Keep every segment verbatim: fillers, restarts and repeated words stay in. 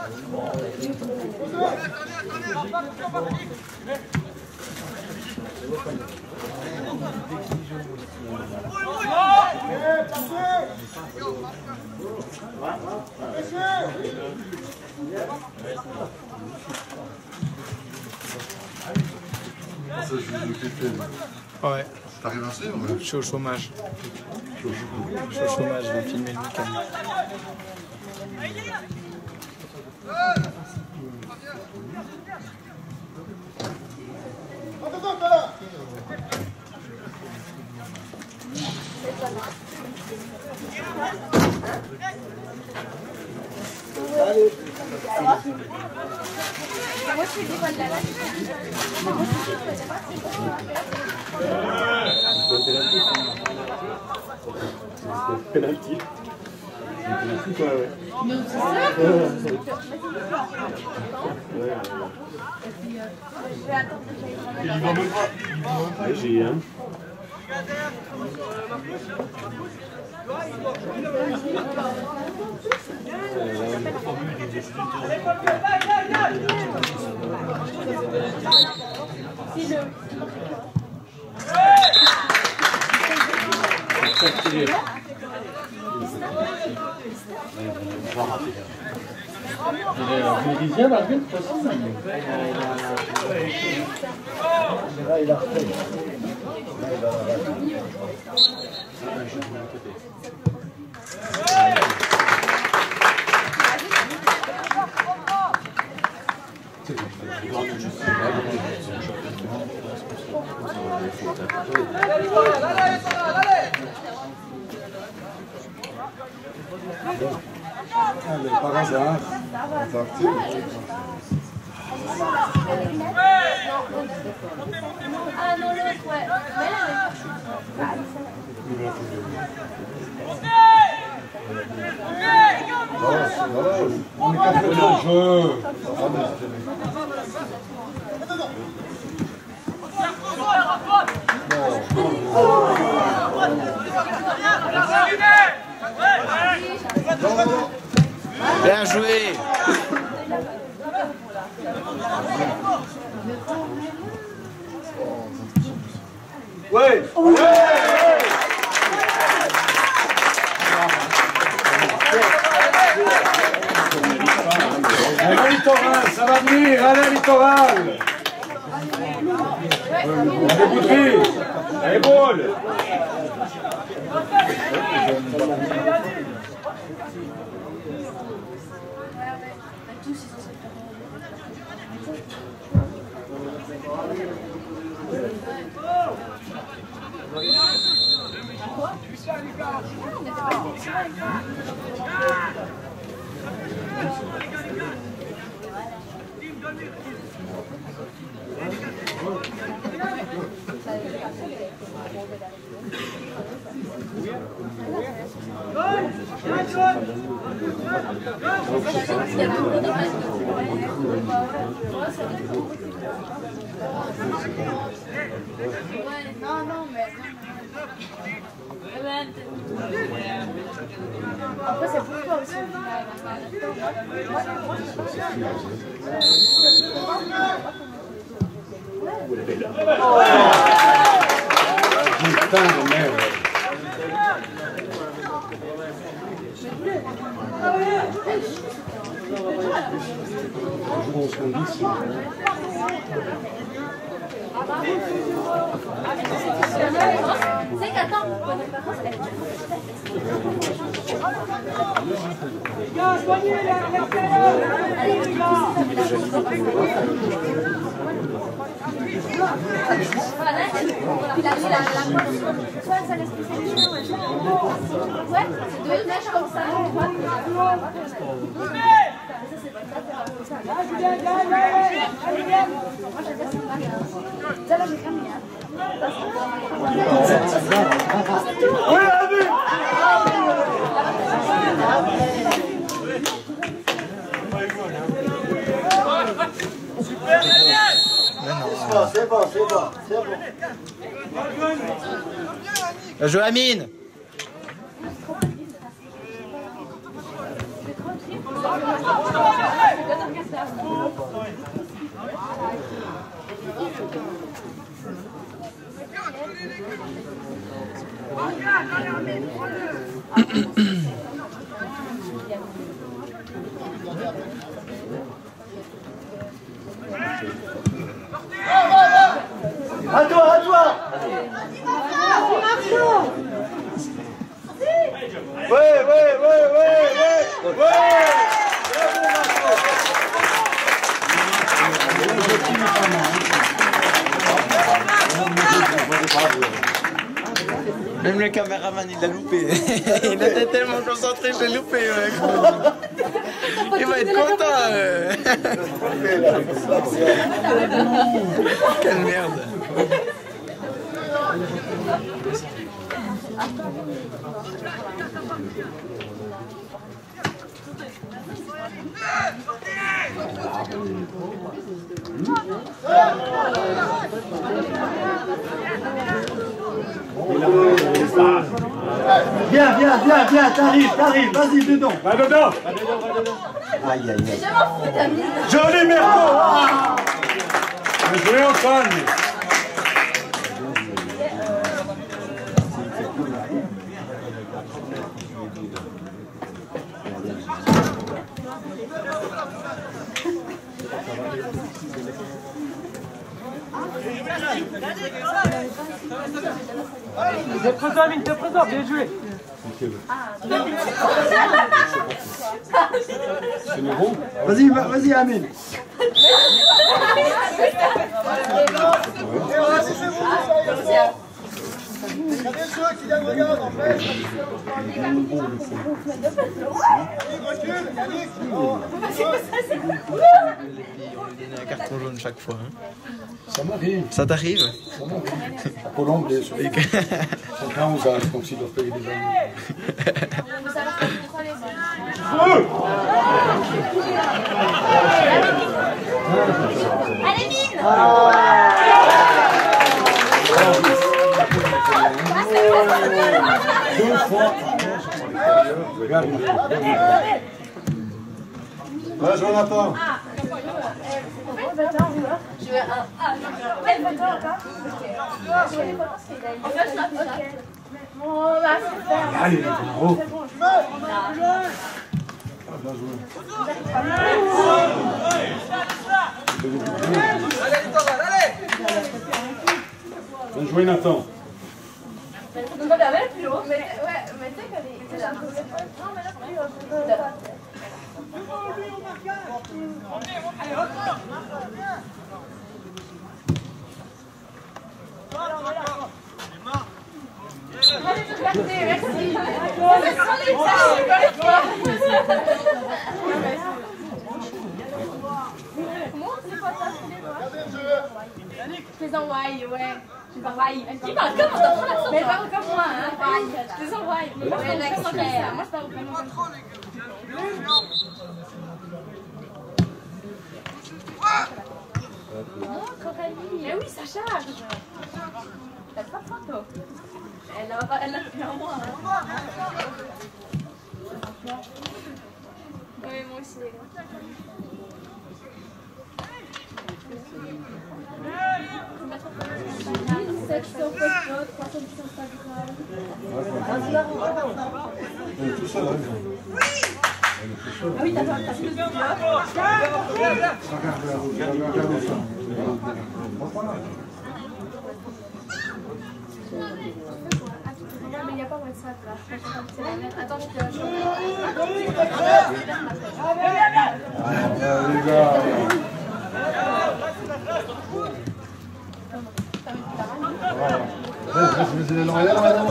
Ouais. T'arrives à suivre? Je suis au chômage. Je suis au chômage, je vais filmer le week-end. Allez. Penalty. Ouais, ouais. Il va même pas. Ouais, j'ai un. Il vient d'arriver de toute façon. Là, il a refait. Là, il va Par hasard, Antarctique. Ah non, l'autre, ouais. Mais là, On est qu'à faire le jeu. Bien joué. Ouais. Alain Littoral, ça va venir, Alain Littoral. Allez, Boudry. Allez, Ball. non, non, mais... Après, c'est pour toi aussi. Putain de merde. C'est qu'attends, Les gars, soignez les l'extérieur. Les gars. voilà, là, il a mis la pointe. Soit ça laisse pousser les cheveux, ouais, c'est deux mèches comme ça. Là, Julien, là, là, là, Julien. Moi, j'aime bien cette balle. Ça, là, j'ai cramé. Oui, allez. Super, C'est bon, c'est bon, c'est bon. Bien joué, Amine. Je Même le caméraman, il l'a loupé. Il était tellement concentré, je l'ai loupé. Ouais. Il va être content. Euh. Quelle merde. Viens, viens, viens, viens, t'arrives, t'arrives, vas-y, dedans. Va dedans. Aïe, aïe, aïe. Je m'en fous, t'as mis. Joli Merco. On jouait Antoine. T'es présent, Amine, t'es présent, bien joué. C'est le bon. Vas-y, va- vas-y, Amine. Regardez ceux qui viennent regarder en fait. Recule, Yannick. On lui donne un carton jaune chaque fois. Hein. Ça m'arrive. Ça t'arrive? Ça m'arrive. À Colombie, sur les quinze ans, comme s'ils doivent payer des amis. Allez, mine. Deux fois. Regarde. Ouais, Jonathan. Je veux un. Ah, elle veut toi encore? Ok. En fait, ok. Bon, bah, super. Allez, les gars, oh. Bien joué, Nathan. Donc, on avait plus haut. Mais, ouais, mais tu sais qu'elle est là. Non, mais là, plus haut. Regardez, merci. Je les envoie, ouais. Je les envoie. Qui parle comme ça? Mais parle comme moi, hein. Je les envoie. Mais moi, je parle vraiment comme ça. Oh, Coralie. Mais oui, ça charge. T'as pas de photo. Elle l'a elle l'a fait en moi. Hein. Oui, moi aussi, les gars. sept cents photos, trois cents sur Instagram. Tout seul, hein. Ah oui, t'as pas plus de vidéos. Mais il n'y a pas WhatsApp là. Attends, je te. Les gars. Vas-y, vas-y,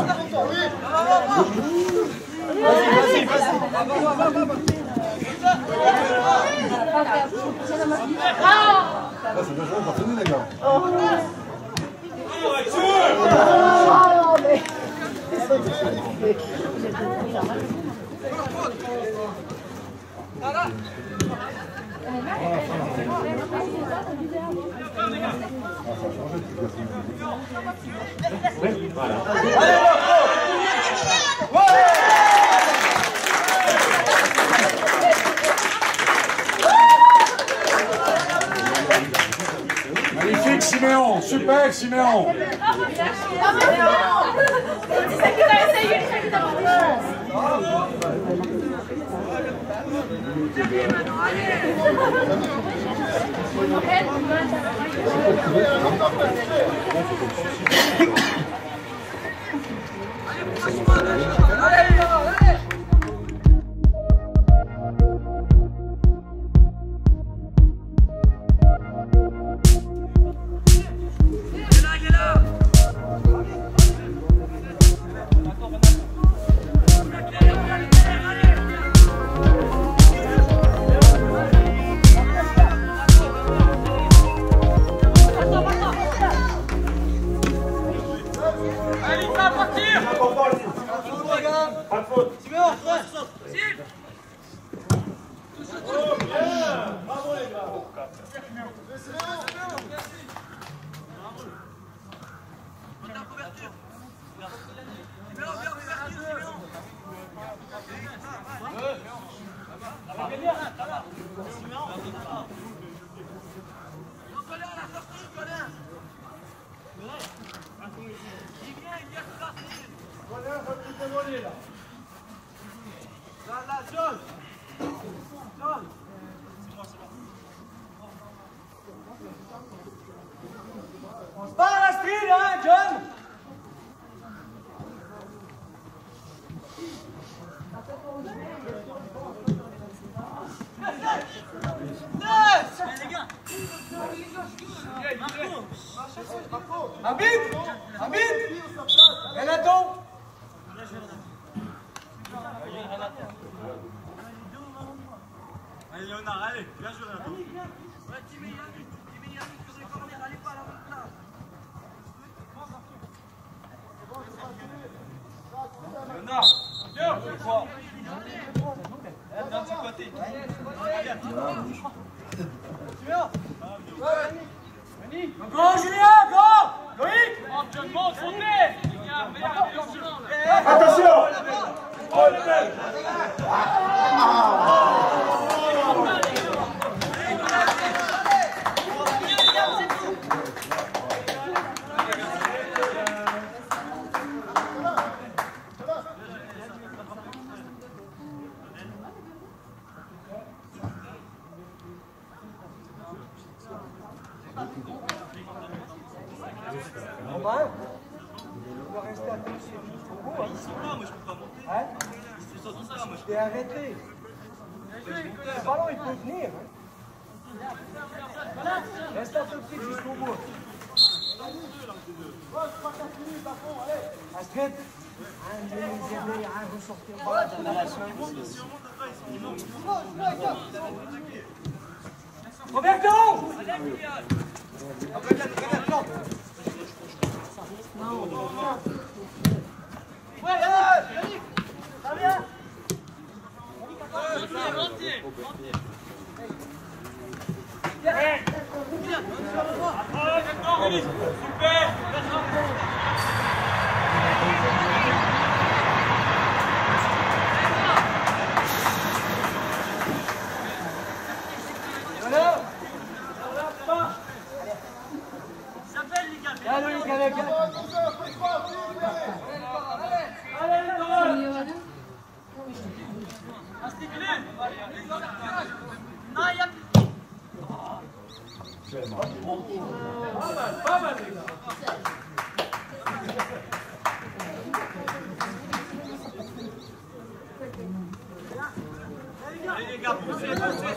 magnifique Siméon, super Siméon. C'est que t'as essayé de faire On se barre à la street, hein, John? Habite! Habite! Renato! Allez Léonard, allez, bien joué Renato. Léonard, viens, je crois. D'un petit côté. Go, Julien, go! Loïc! Monte, monte, montez! Attention! Oh le mec! Romain, on va rester accroché jusqu'au bout. Ils sont là, moi je peux pas monter. Hein? Ils sont tous là, moi je T'es arrêté. Le ballon, il peut venir. Hein? Reste un peu petit jusqu'au bout. Astrid, un de les aider à ressortir le ballon dans la réparation. Roberto! Ouais, Yannick! Ça vient? Allez les gars, poussez, poussez!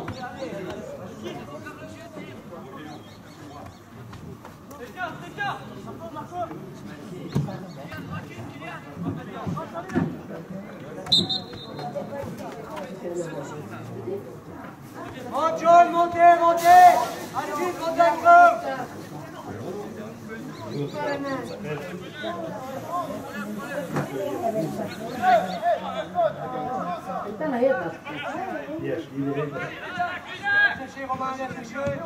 Monte, John, montez, montez! Allez, monte la creux! Cherchez, Romain, allez, cherchez!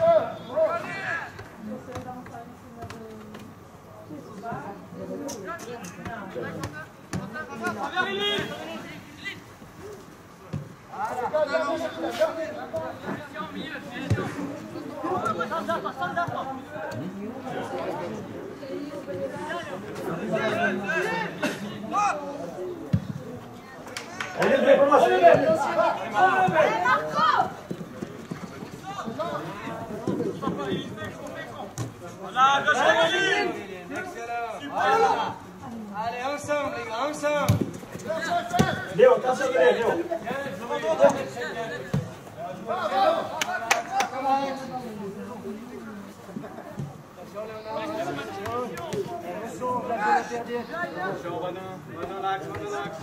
Allez, pour moi, c'est voilà, bien joué, Allez, ensemble, les gars, ensemble! Léo, t'as sauvé, Léo. Attention, Renan, Renan l'axe, Renan l'axe,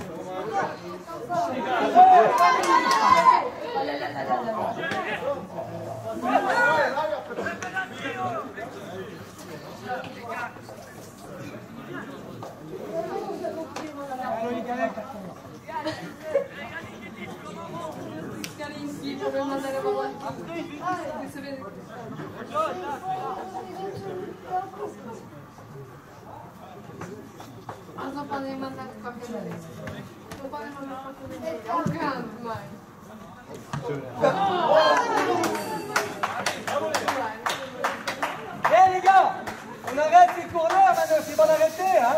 A złapany mandat w papierze. Złapany mandat w papierze. Ja ukradł, Eh les gars, on arrête ces corners maintenant, c'est pas d'arrêter, hein.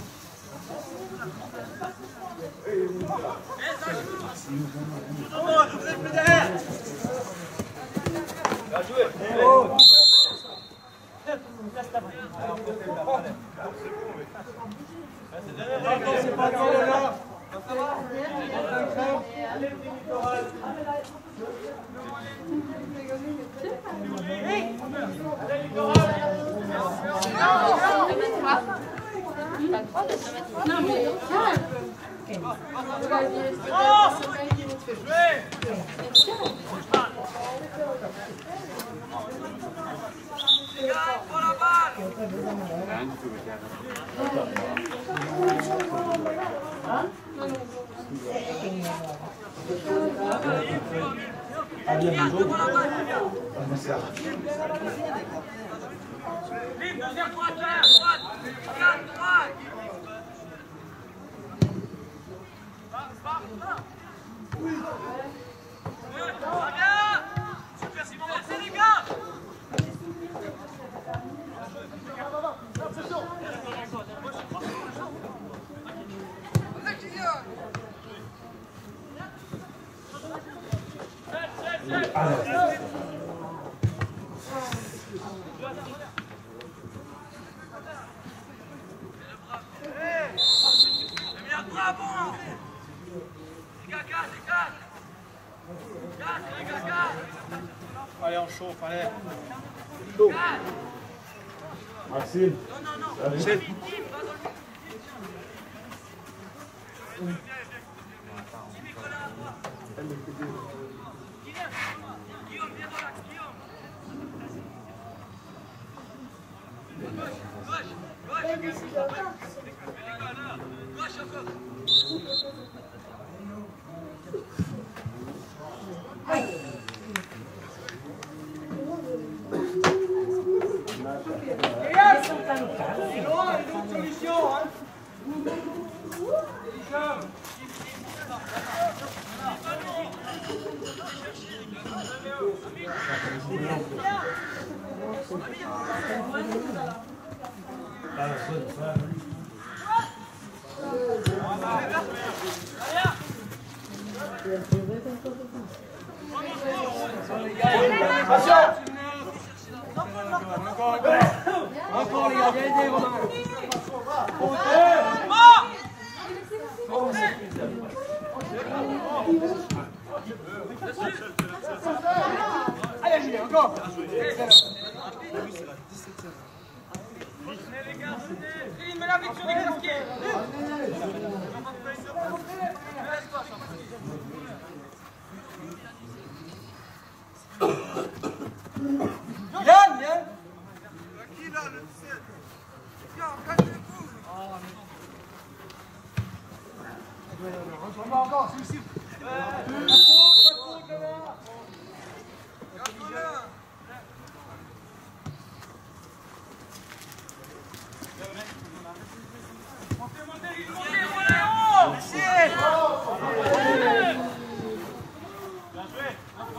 Bien joué. Oh. C'est pas grave là. Non mais Deuxième droite, droite, droite, droite. Super Simon, merci les gars. Bravo! Les gars, gaz, les gars! Gaz, les gars, gaz! Allez, on chauffe, allez. Chaud. Maxime. Non, non, non. Allez. C'est victime, va dans le Nicolas, à toi. Guillaume, Guillaume, viens dans l'axe, Guillaume. Gauche, gauche, gauche. Gauche encore. C'est loin, une autre solution, hein. Encore les gars, viens aider Romain. Allez Julien, encore. Venez les gars, venez. Mets la vite sur les casquets. Yann, Yann. Qui là, le dix-sept? Viens, calmez-vous. Rejoins-moi encore, celui-ci. Pas de faute, pas de faute là-bas. Garde-le. Montez, montez, montez, voilà, haut. Merci. Bien joué.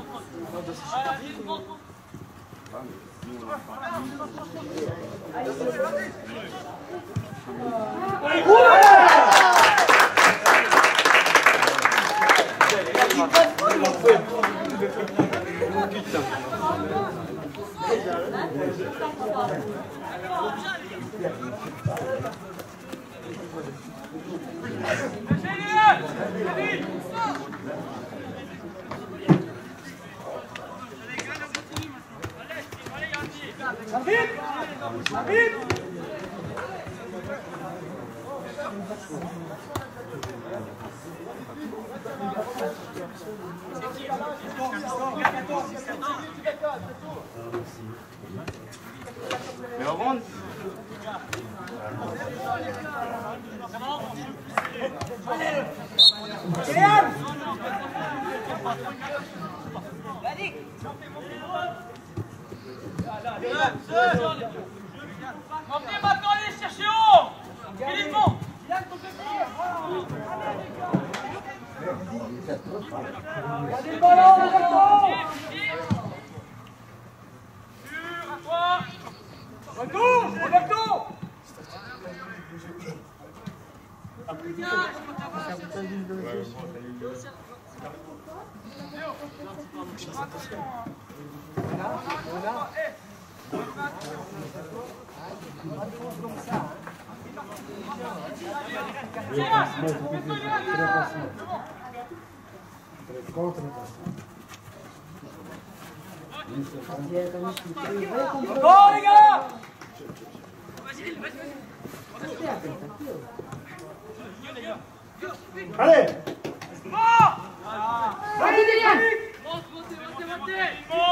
Mais on rentre. Montez maintenant, allez chercher haut. Philippe, bon. Gardez le ballon, les garçons. À toi. Retour, retour. Bon les gars. Allez! Allez, Déliane! Monte, montez, montez, montez.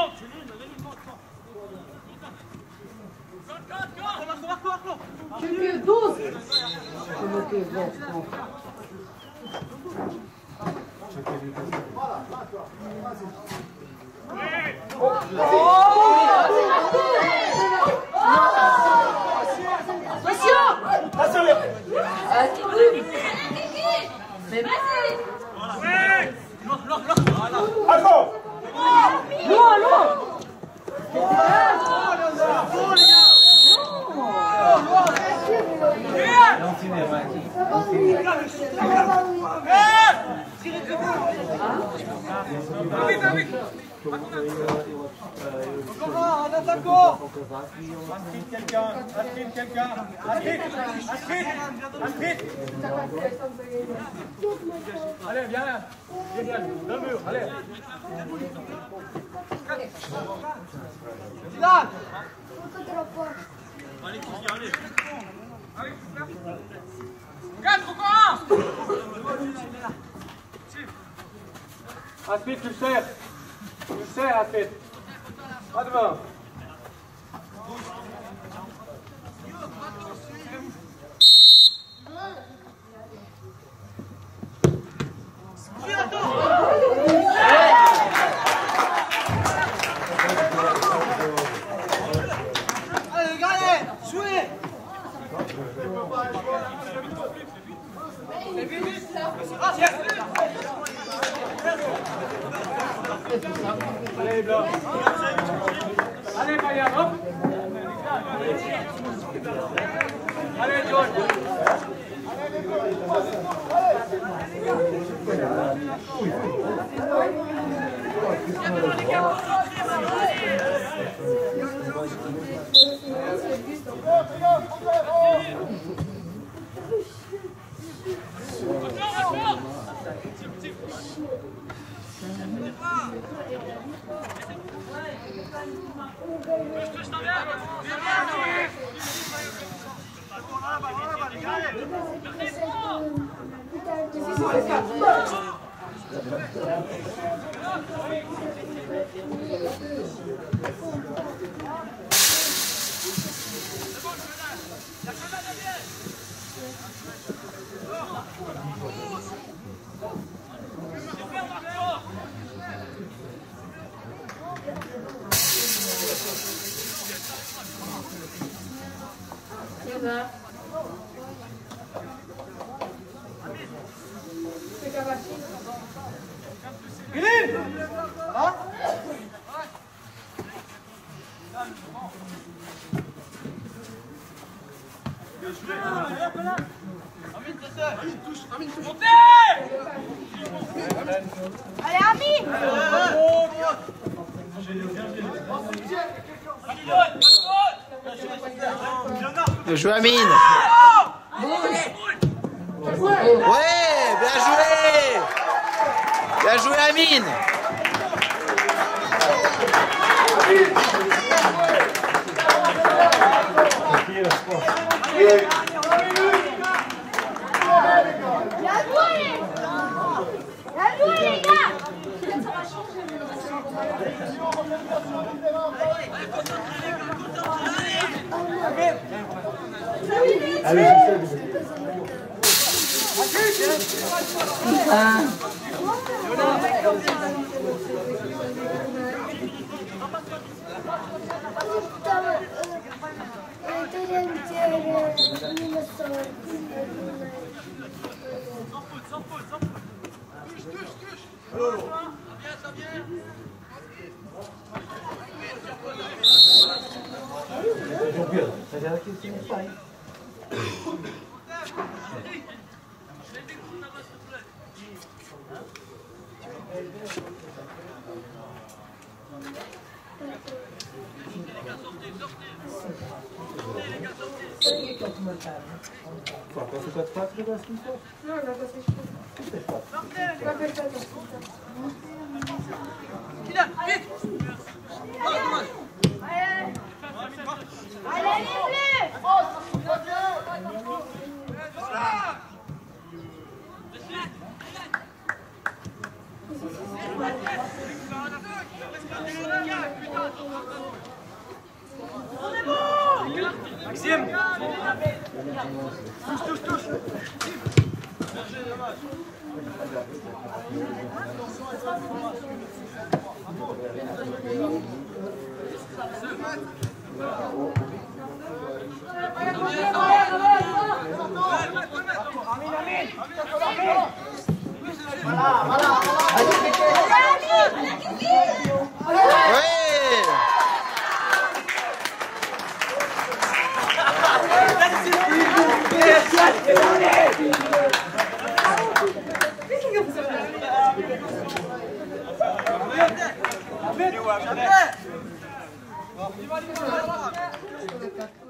J'ai vu douze! Mais vas-y! Attends! Loin, loin! Un attaquant. Astrid, quelqu'un. Astrid, quelqu'un. Astrid, Astrid, Astrid. Allez, viens là. Viens, viens. Dans le mur, allez. Zidane. quatre encore un. Astrid, tu le serres. Tu le serres, Astrid. Pas devant. Allez, les gars, allez, jouez. Allez, les blancs. Allez, Bayard, hop. Allez, John. Allez, Amine! Bien joué, Amine! Ouais, bien joué! Bien joué, Amine! Bien joué! Bien joué, les gars! Ça va changer, Allez, Campeão, mas ela que ensina o pai. Quatro, quatro, quatro, agora cinco, quatro. Não, agora vocês Três, vai ver quatro. Allez, les Maxime. Touche, touche, touche. Allez,